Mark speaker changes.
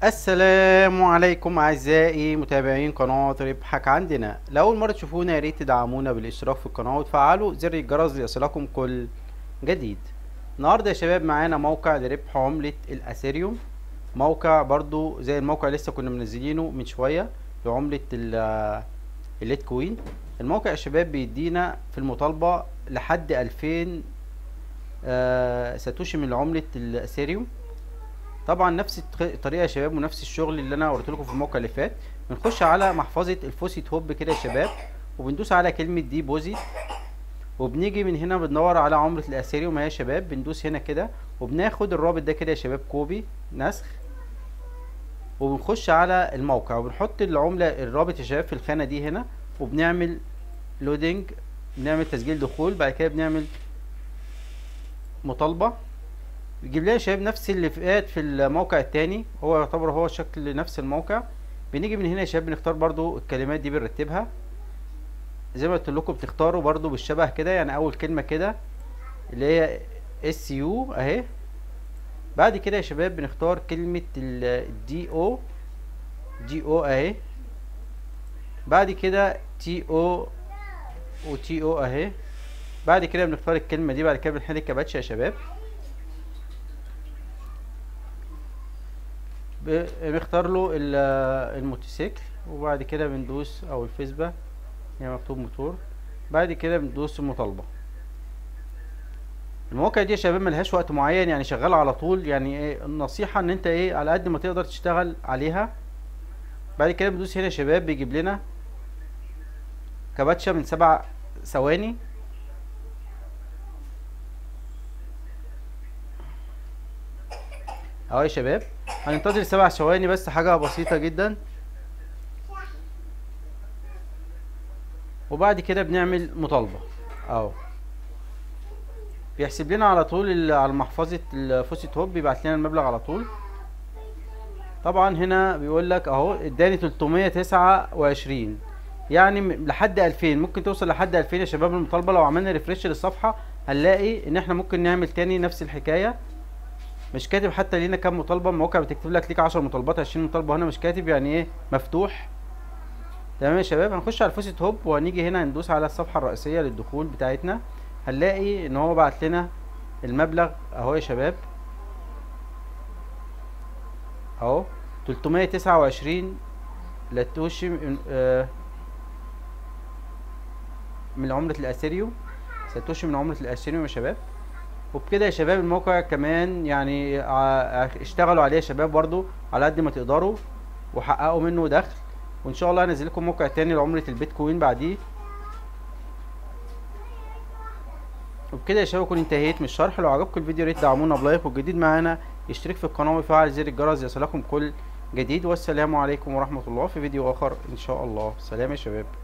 Speaker 1: السلام عليكم اعزائي متابعين قناة ربحك عندنا. لأول مرة تشوفونا يا ريت تدعمونا بالاشتراك في القناة وتفعلوا زر الجرس ليصلكم كل جديد. النهارده يا شباب معانا موقع لربح عملة الأثيريوم، موقع برضو زي الموقع اللي لسه كنا منزلينه من شوية لعملة الليتكوين. الموقع يا شباب بيدينا في المطالبة لحد 2000 ساتوشي من عملة الأثيريوم. طبعا نفس الطريقه يا شباب ونفس الشغل اللي انا وريت لكم في الموقع اللي فات. بنخش على محفظه الفوسيت هوب كده يا شباب، وبندوس على كلمه ديبوزيت، وبنيجي من هنا بندور على عمله الاثيريوم يا شباب. بندوس هنا كده وبناخد الرابط ده كده يا شباب كوبي نسخ، وبنخش على الموقع وبنحط العمله الرابط يا شباب في الخانه دي هنا، وبنعمل لودنج، بنعمل تسجيل دخول. بعد كده بنعمل مطالبه، بيجيب لنا يا شباب نفس اللي فات في الموقع التاني، هو يعتبر هو شكل نفس الموقع. بنيجي من هنا يا شباب بنختار برضو الكلمات دي بنرتبها زي ما قلت لكم، بتختاروا برضو بالشبه كده. يعني اول كلمه كده اللي هي اس يو اهي. بعد كده يا شباب بنختار كلمه الدي او، دي او اهي. بعد كده تي او وتي او اهي. بعد كده بنختار الكلمه دي. بعد كده بنحل الكباتشه يا شباب، بنختار له الموتوسيكل، وبعد كده بندوس او الفيسبا هي مكتوب موتور. بعد كده بندوس المطالبه. المواقع دي يا شباب ملهاش وقت معين، يعني شغاله على طول. يعني ايه النصيحه؟ ان انت ايه على قد ما تقدر تشتغل عليها. بعد كده بندوس هنا يا شباب بيجيب لنا كباتشا من 7 ثواني. اهو يا شباب هننتظر 7 ثواني بس، حاجه بسيطه جدا. وبعد كده بنعمل مطالبه اهو، بيحسب لنا على طول على محفظه الفوسيت هوب، بيبعت لنا المبلغ على طول. طبعا هنا بيقول لك اهو اداني 329، يعني لحد 2000 ممكن توصل لحد 2000 يا شباب المطالبه. لو عملنا ريفريش للصفحه هنلاقي ان احنا ممكن نعمل تاني نفس الحكايه. مش كاتب حتى لينا كام مطالبه، الموقع بتكتب لك ليك 10 مطالبات 20 مطالبه، هنا مش كاتب يعني ايه مفتوح. تمام يا شباب، هنخش على الفوسيت هوب وهنيجي هنا ندوس على الصفحه الرئيسيه للدخول بتاعتنا. هنلاقي ان هو بعت لنا المبلغ اهو يا شباب اهو 329 لاتوشي من عملة الأثيريوم، ساتوشي من عملة الأثيريوم يا شباب. وبكده يا شباب الموقع كمان يعني اشتغلوا عليه يا شباب برضو على قد ما تقدروا وحققوا منه دخل. وان شاء الله هنزل لكم موقع تاني لعملة البيتكوين بعديه. وبكده يا شباب اكون انتهيت من الشرح. لو عجبكم الفيديو يا ريت تدعمونا بلايك، والجديد معانا يشترك في القناة ويفعل زر الجرس ليصلكم كل جديد. والسلام عليكم ورحمة الله، في فيديو اخر ان شاء الله. سلام يا شباب.